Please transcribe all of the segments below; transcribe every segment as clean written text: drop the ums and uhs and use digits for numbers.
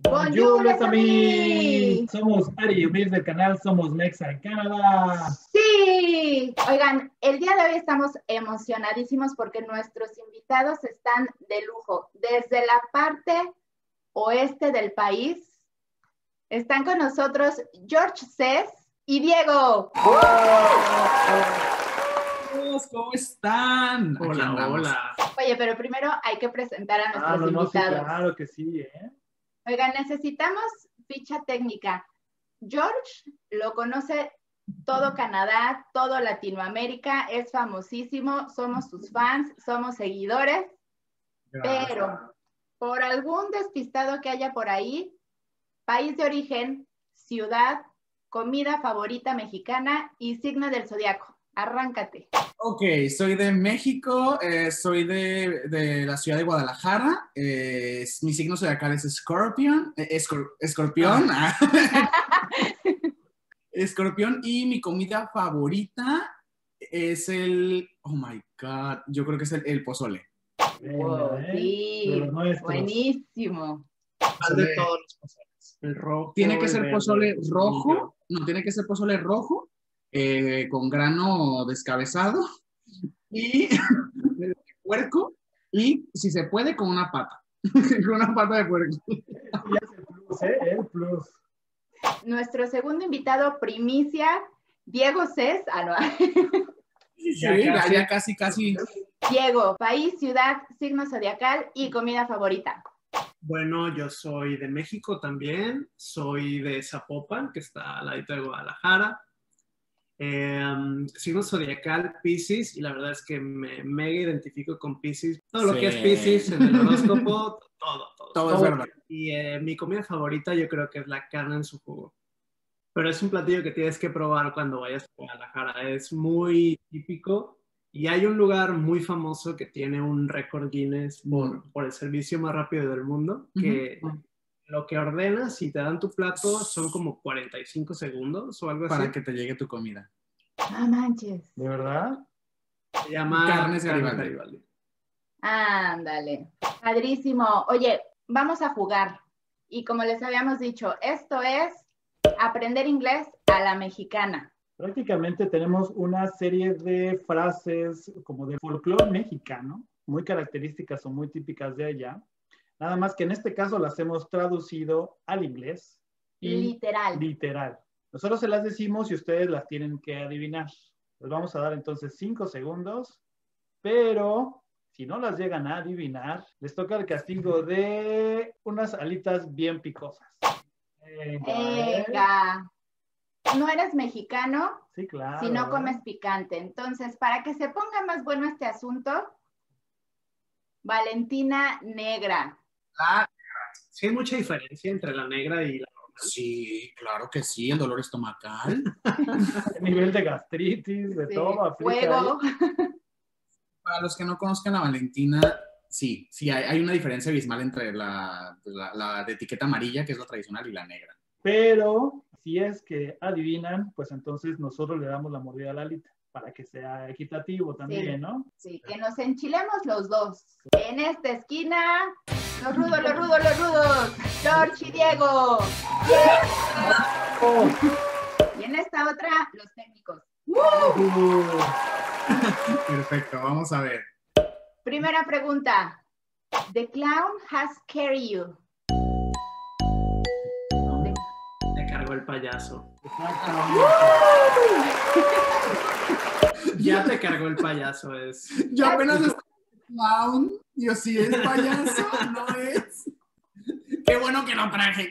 Bonjour, les amis. Somos Ari y Umir del canal Somos Mexa en Canadá. Sí. Oigan, el día de hoy estamos emocionadísimos porque nuestros invitados están de lujo. Desde la parte oeste del país están con nosotros George Cés y Diego. ¿Cómo están? Hola, hola. Oye, pero primero hay que presentar a nuestros invitados. Sí, claro que sí, ¿eh? Oigan, necesitamos ficha técnica. George lo conoce todo Canadá, todo Latinoamérica, es famosísimo, somos sus fans, somos seguidores, Gracias. pero por algún despistado que haya por ahí, país de origen, ciudad, comida favorita mexicana y signo del zodiaco. Arráncate. Ok, soy de México, soy de la ciudad de Guadalajara, mi signo zodiacal es Scorpion, Escorpión, Escorpión, y mi comida favorita es oh my God, yo creo que es el pozole. Wow, sí, buenísimo. De todos los pozoles. El rojo. Tiene que ser verde, pozole rojo, amarillo. no, tiene que ser pozole rojo, con grano descabezado y de puerco, y si se puede con una pata, con una pata de puerco. Ya es el plus, ¿eh? El plus. Nuestro segundo invitado, primicia, Diego Cés. No. Sí, ya casi. Diego, país, ciudad, signo zodiacal y comida favorita. Bueno, yo soy de México también, soy de Zapopan, que está al ladito de Guadalajara. Signo zodiacal Piscis, y la verdad es que me mega identifico con Piscis. Todo lo que es Piscis en el horóscopo, todo Es verdad. Y mi comida favorita yo creo que es la carne en su jugo. Pero es un platillo que tienes que probar cuando vayas a Guadalajara. Es muy típico. Y hay un lugar muy famoso que tiene un récord Guinness por el servicio más rápido del mundo, que lo que ordenas y te dan tu plato son como 45 segundos o algo así. Para que te llegue tu comida. Ah, manches. ¿De verdad? Se llama Carnes Garibaldi. Ándale. Padrísimo. Oye, vamos a jugar. Y como les habíamos dicho, esto es aprender inglés a la mexicana. Prácticamente tenemos una serie de frases como de folclore mexicano, muy características o muy típicas de allá. Nada más que en este caso las hemos traducido al inglés. Literal. Nosotros se las decimos y ustedes las tienen que adivinar. Les vamos a dar entonces 5 segundos, pero si no las llegan a adivinar, les toca el castigo de unas alitas bien picosas. Venga. No eres mexicano, Sí, claro. si no comes picante. Entonces, para que se ponga más bueno este asunto, Valentina negra. Sí hay mucha diferencia entre la negra y la normal. Sí, claro que sí, el dolor estomacal. A nivel de gastritis, de Sí, todo. Aplica fuego. Para los que no conozcan a Valentina, sí, hay una diferencia abismal entre la de etiqueta amarilla, que es la tradicional, y la negra. Pero si es que adivinan, pues entonces nosotros le damos la mordida a la alita para que sea equitativo también, Sí. ¿no? Sí, que nos enchilemos los dos. En esta esquina, los rudos, George y Diego. Oh. Y en esta otra, los técnicos. Perfecto, vamos a ver. Primera pregunta. The clown has carried you. Te cargó el payaso. Ya te cargó el payaso. Yo apenas estoy clown, yo sí es payaso, no es. Qué bueno que lo traje.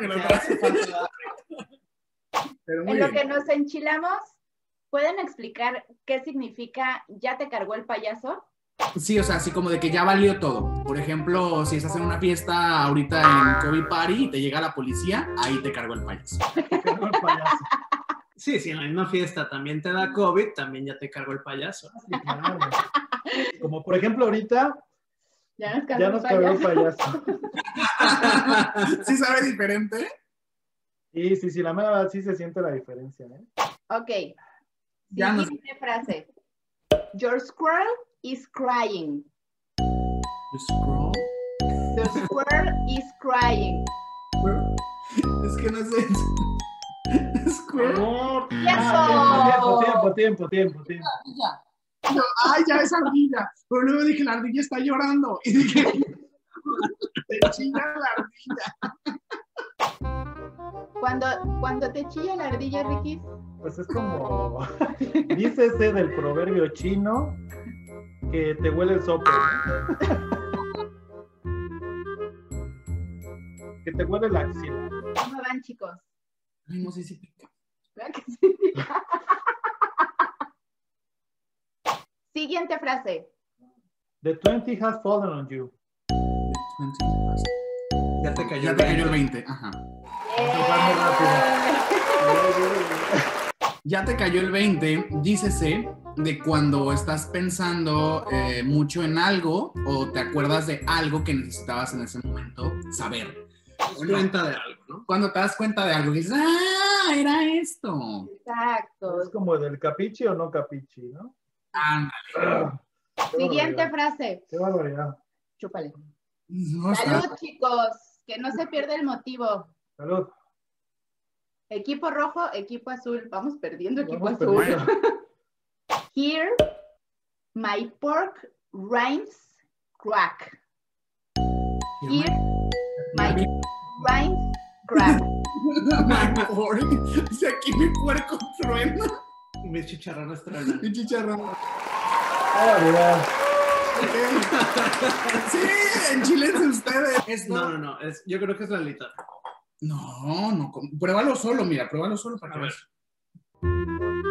Pero muy En lo bien. que nos enchilamos, ¿pueden explicar qué significa ya te cargó el payaso? Sí, o sea, así como de que ya valió todo. Por ejemplo, si estás en una fiesta ahorita en COVID Party y te llega la policía, ahí te cargó el payaso. Sí, si en la misma fiesta también te da COVID, también ya te cargó el payaso. Sí, claro. Como por ejemplo ahorita, Ya nos cargó el payaso. ¿Sí sabe diferente? Sí, la mera verdad sí se siente la diferencia, ¿eh? Ok. Ya nos- Siguiente frase. Your squirrel is crying. You scroll. The squirrel is crying. que no sé. Square. Amor. ¡Eso! Tiempo. Ay, ya es ardilla. Pero luego dije, la ardilla está llorando. Y dije, te chilla la ardilla. Cuando te chilla la ardilla, Ricky, Pues es como, dícese del proverbio chino que te huele el sopo, ¿no? Que te huele la axila. ¿cómo van, chicos? Ay, no sé si pica. ¿Verdad que sí? Siguiente frase. The 20 has fallen on you. Ya te cayó. Ya te cayó el 20. Ajá. Ya te cayó el 20, dícese de cuando estás pensando mucho en algo o te acuerdas de algo que necesitabas en ese momento saber. Cuenta de algo, ¿no? Cuando te das cuenta de algo y dices, ¡ah, era esto! Exacto. Es como del capichi o no capichi, ¿no? Ándale. Siguiente frase. Qué barbaridad. Chúpale. No, Salud, chicos. Que no se pierda el motivo. Salud. Equipo rojo, equipo azul. Vamos perdiendo, equipo Vamos azul. perdiendo. Here, my pork rinds crack. Here, my rinds crack. mejor. Dice aquí mi puerco truena. Mis chicharrones truenan. Mi chicharrón. Qué barbaridad. Sí, enchilense ustedes. Esto... No. Yo creo que es la lita. No. Pruébalo solo, mira, pruébalo solo para que A ver. veas.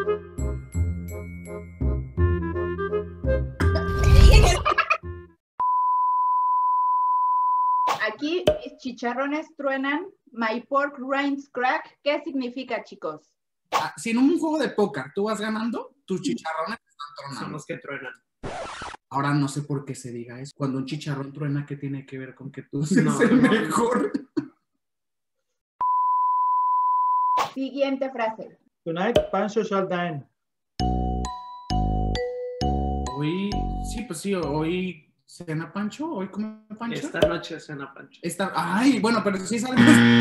Aquí mis chicharrones truenan. My pork rinds crack. ¿Qué significa, chicos? Si en un juego de póker tú vas ganando, tus chicharrones están Son tronando. los que truenan. Ahora no sé por qué se diga eso. Cuando un chicharrón truena, ¿qué tiene que ver con que tú seas No, el no. mejor? Siguiente frase. Tonight, Pancho shall dine. Hoy, sí, pues sí, hoy cena Pancho, hoy come Pancho. Esta noche cena Pancho. Ay, bueno, pero sí es algo.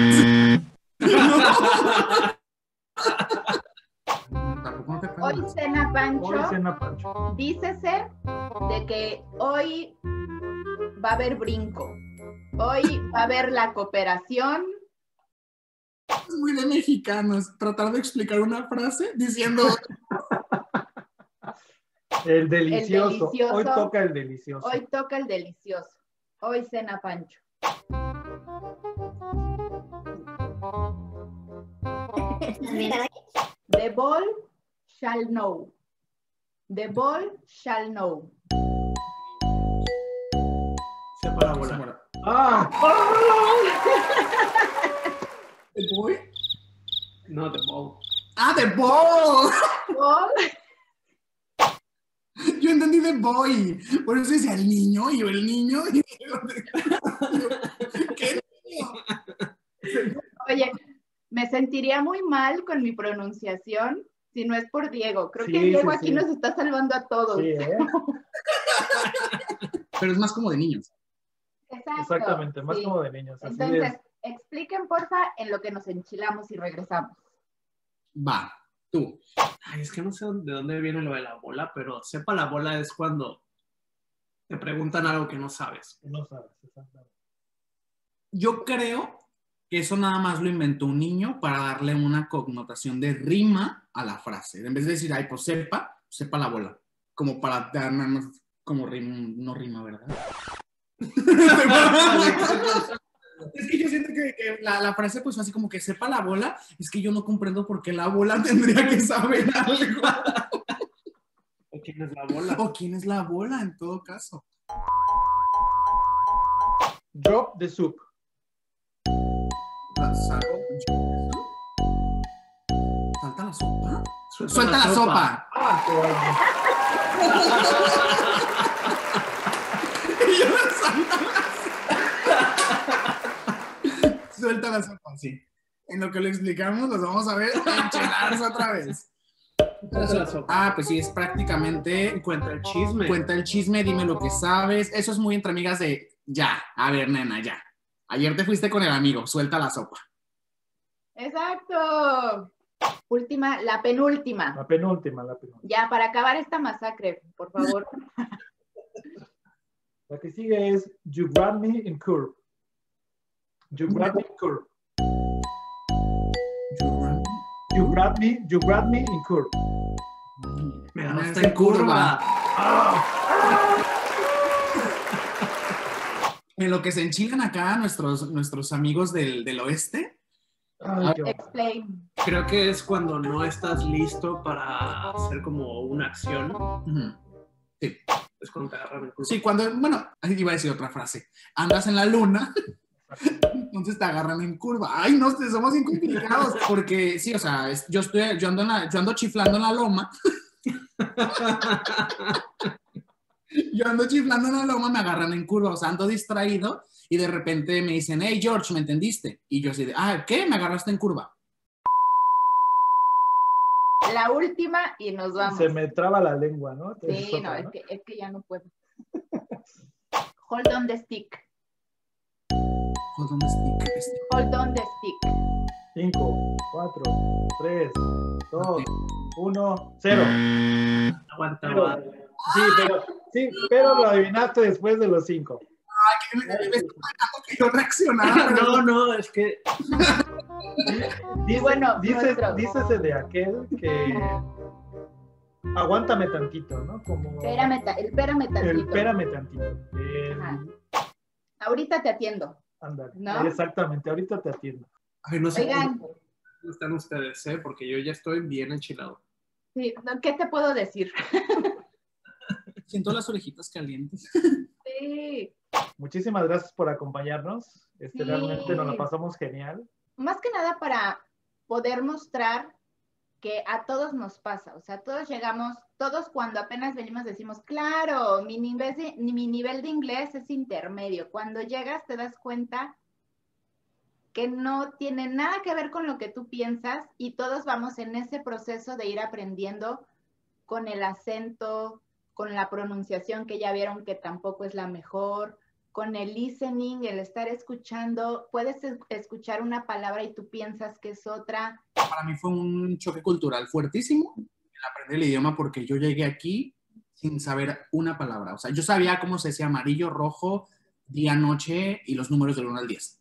Tampoco no te Hoy pagas. cena Pancho. Hoy cena Pancho. Dícese de que hoy va a haber brinco. Hoy va a haber la cooperación. Es muy de mexicanos tratar de explicar una frase diciendo El delicioso. delicioso. Hoy toca el delicioso. Hoy toca el delicioso. Hoy cena Pancho. The ball shall know. The ball shall know. Sepa la bola. ¡Ah! ¿The boy? No, the ball. ¡Ah, the ball! Ball. Yo entendí the boy. Por eso decía el niño y yo el niño. ¿Qué niño? Oye, me sentiría muy mal con mi pronunciación si no es por Diego. Creo Sí, que Diego sí, aquí sí. nos está salvando a todos. Sí, ¿eh? Pero es más como de niños. Exacto. Exactamente, más sí. como de niños. Así Entonces, es. expliquen porfa en lo que nos enchilamos y regresamos. Va, tú. Ay, es que no sé de dónde viene lo de la bola, pero sepa la bola es cuando te preguntan algo que no sabes. No sabes, exactamente. Yo creo que eso nada más lo inventó un niño para darle una connotación de rima a la frase. En vez de decir, ay, pues sepa la bola. Como para dar nada más, como no rima, ¿verdad? Es que yo siento que la frase pues así como que sepa la bola, es que yo no comprendo por qué la bola tendría que saber algo. ¿O quién es la bola? O quién es la bola en todo caso. Drop the soup. ¿Salta la sopa? ¡Suelta la sopa! ¡Ah, qué bueno! Y yo la suelta la sopa, sí. En lo que lo explicamos, los vamos a ver enchilarse otra vez. Suelta la sopa. Ah, pues sí, es prácticamente Cuenta el chisme. cuenta el chisme, dime lo que sabes. Eso es muy entre amigas de ya, a ver, nena, ya. Ayer te fuiste con el amigo, suelta la sopa. Exacto. Última, la penúltima. La penúltima. Ya, para acabar esta masacre, por favor. La que sigue es You Grab Me in Curve. You Grab Me in Curve. You grab me in curve. Me agarraste en curva. En lo que se enchilan acá nuestros amigos del oeste. Explain. Creo que es cuando no estás listo para hacer como una acción. Sí. Es cuando te agarran en curva. Sí, bueno, iba a decir otra frase. Andas en la luna, entonces te agarran en curva. Ay, no, somos bien complicados. Porque sí, o sea, yo ando chiflando en la loma. Yo ando chiflando en la loma, me agarran en curva, o sea, ando distraído y de repente me dicen, hey, George, ¿me entendiste? Y yo así de, ¿qué? ¿Me agarraste en curva? La última y nos vamos. Se me traba la lengua, ¿no? Sí, no, es que ya no puedo. Hold on the stick. Hold on the stick. Hold on the stick. 5, 4, 3, 2, 1, 0. Aguanta. Pero lo adivinaste después de los 5. Ay, me esperando que yo reaccionara. No, es que... Dícese de aquel que... Aguántame tantito, ¿no? Como... Espérame tantito. Ahorita te atiendo. Ándale, ¿no? Exactamente, ahorita te atiendo. Ay, no sé Oigan. cómo están ustedes, porque yo ya estoy bien enchilado. Sí, ¿qué te puedo decir? Siento las orejitas calientes. Sí. Muchísimas gracias por acompañarnos. Sí. Realmente nos la pasamos genial. Más que nada para poder mostrar que a todos nos pasa, o sea, todos cuando apenas venimos decimos, claro, mi nivel de inglés es intermedio. Cuando llegas te das cuenta que no tiene nada que ver con lo que tú piensas y todos vamos en ese proceso de ir aprendiendo con el acento, con la pronunciación que ya vieron que tampoco es la mejor, con el listening, el estar escuchando. Puedes escuchar una palabra y tú piensas que es otra. Para mí fue un choque cultural fuertísimo el aprender el idioma porque yo llegué aquí sin saber una palabra. O sea, yo sabía cómo se decía amarillo, rojo, día, noche y los números del 1 al 10.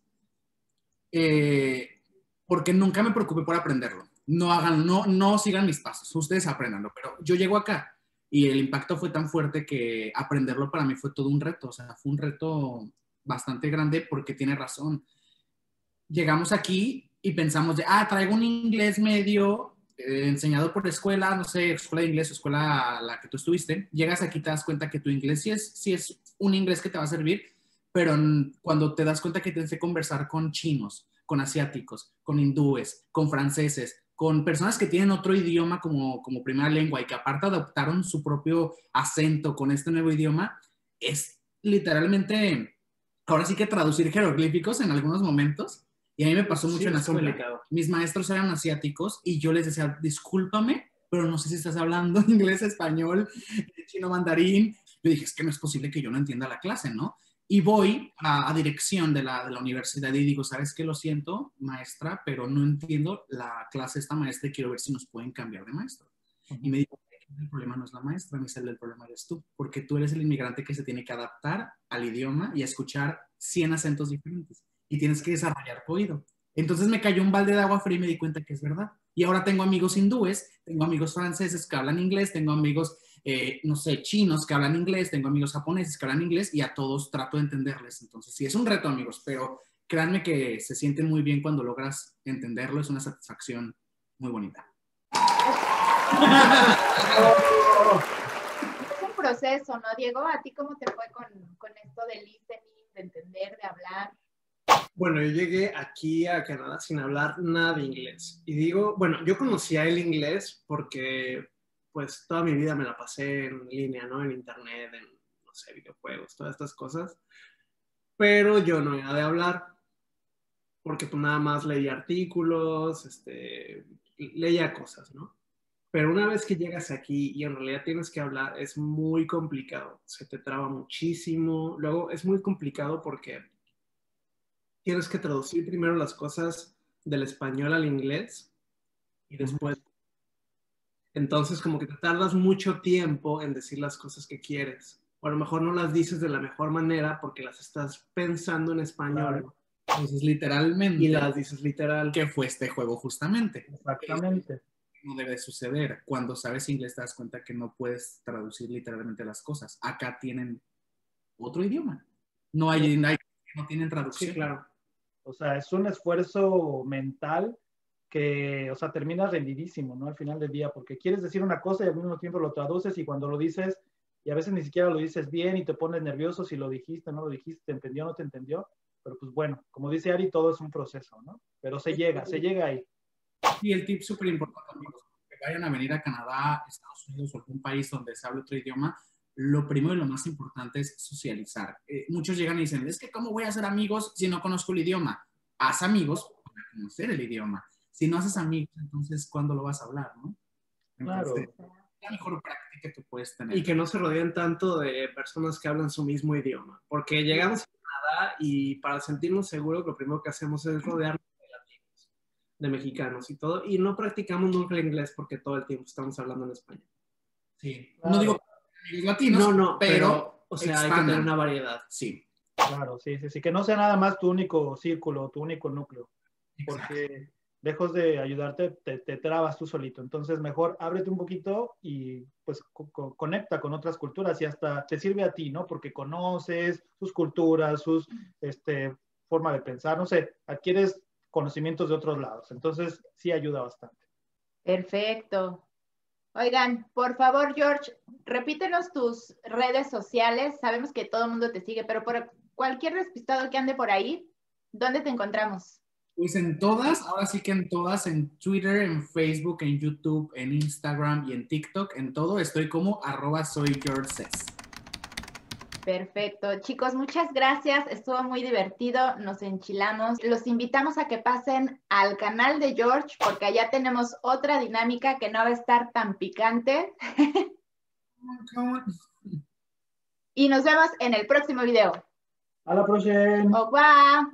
Porque nunca me preocupé por aprenderlo. No sigan mis pasos, ustedes apréndanlo. Pero yo llego acá y el impacto fue tan fuerte que aprenderlo para mí fue todo un reto. O sea, fue un reto bastante grande porque tiene razón. Llegamos aquí y pensamos de, traigo un inglés medio enseñado por escuela, no sé, escuela de inglés o escuela a la que tú estuviste. Llegas aquí y te das cuenta que tu inglés sí es un inglés que te va a servir, pero cuando te das cuenta que tienes que conversar con chinos, con asiáticos, con hindúes, con franceses, con personas que tienen otro idioma como primera lengua y que aparte adoptaron su propio acento con este nuevo idioma, es literalmente, ahora sí que traducir jeroglíficos en algunos momentos. Y a mí me pasó mucho en la escuela. Mis maestros eran asiáticos y yo les decía, discúlpame, pero no sé si estás hablando inglés, español, chino, mandarín. Yo dije, es que no es posible que yo no entienda la clase, ¿no? Y voy a dirección de la universidad y digo, ¿sabes qué? Lo siento, maestra, pero no entiendo la clase de esta maestra y quiero ver si nos pueden cambiar de maestro. Y me dijo, el problema no es la maestra, ni el problema eres tú, porque tú eres el inmigrante que se tiene que adaptar al idioma y a escuchar 100 acentos diferentes y tienes que desarrollar tu oído. Entonces me cayó un balde de agua fría y me di cuenta que es verdad. Y ahora tengo amigos hindúes, tengo amigos franceses que hablan inglés, tengo amigos, no sé, chinos que hablan inglés, tengo amigos japoneses que hablan inglés y a todos trato de entenderles. Entonces sí, es un reto, amigos, pero créanme que se siente muy bien cuando logras entenderlo, es una satisfacción muy bonita. Es un proceso, ¿no, Diego? ¿A ti cómo te fue con esto del listening, de entender, de hablar? Bueno, yo llegué aquí a Canadá sin hablar nada de inglés. Y digo, bueno, yo conocía el inglés porque pues toda mi vida me la pasé en línea, ¿no? En internet, en, no sé, videojuegos, todas estas cosas. Pero yo no era de hablar porque pues nada más leía artículos, leía cosas, ¿no? Pero una vez que llegas aquí y en realidad tienes que hablar, es muy complicado. Se te traba muchísimo. Luego es muy complicado porque tienes que traducir primero las cosas del español al inglés y después. Entonces, como que te tardas mucho tiempo en decir las cosas que quieres. O a lo mejor no las dices de la mejor manera porque las estás pensando en español. Claro. Entonces, literalmente. Y las dices literal. Que fue este juego justamente. Exactamente. No debe suceder. Cuando sabes inglés te das cuenta que no puedes traducir literalmente las cosas. Acá tienen otro idioma. No tienen traducción. Sí, claro. O sea, es un esfuerzo mental que, o sea, termina rendidísimo, ¿no? Al final del día, porque quieres decir una cosa y al mismo tiempo lo traduces y cuando lo dices, y a veces ni siquiera lo dices bien y te pones nervioso si lo dijiste, no lo dijiste, te entendió, no te entendió. Pero pues bueno, como dice Ari, todo es un proceso, ¿no? Pero se llega ahí. Y el tip súper importante, amigos, que vayan a venir a Canadá, Estados Unidos o algún país donde se hable otro idioma, lo primero y lo más importante es socializar. Muchos llegan y dicen, es que ¿cómo voy a hacer amigos si no conozco el idioma? Haz amigos para conocer el idioma. Si no haces amigos, entonces, ¿cuándo lo vas a hablar, no? Entonces, Claro. la mejor práctica que puedes tener. Y que no se rodeen tanto de personas que hablan su mismo idioma. Porque llegamos a Canadá y para sentirnos seguros, lo primero que hacemos es rodearnos de latinos, de mexicanos y todo. Y no practicamos nunca el inglés porque todo el tiempo estamos hablando en español. Sí. Claro. No digo amigos latinos, No, pero o sea, hay que expandan. tener una variedad. Sí. Claro, sí. Que no sea nada más tu único círculo, tu único núcleo. Exacto. Porque lejos de ayudarte, te trabas tú solito. Entonces, mejor ábrete un poquito y pues conecta con otras culturas y hasta te sirve a ti, ¿no? Porque conoces sus culturas, sus forma de pensar, no sé, adquieres conocimientos de otros lados. Entonces, sí ayuda bastante. Perfecto. Oigan, por favor, George, repítenos tus redes sociales. Sabemos que todo el mundo te sigue, pero por cualquier despistado que ande por ahí, ¿dónde te encontramos? Pues en todas, ahora sí que en todas, en Twitter, en Facebook, en YouTube, en Instagram y en TikTok, en todo estoy como @soygeorges. Perfecto. Chicos, muchas gracias. Estuvo muy divertido. Nos enchilamos. Los invitamos a que pasen al canal de George porque allá tenemos otra dinámica que no va a estar tan picante. Y nos vemos en el próximo video. A la próxima. Au revoir.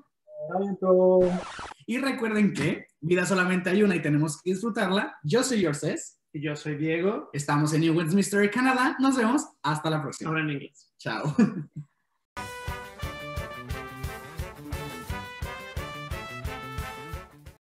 Y recuerden que vida solamente hay una y tenemos que disfrutarla. Yo soy Georges. Y yo soy Diego. Estamos en New Westminster, Canadá. Nos vemos. Hasta la próxima. Ahora en inglés. Chao.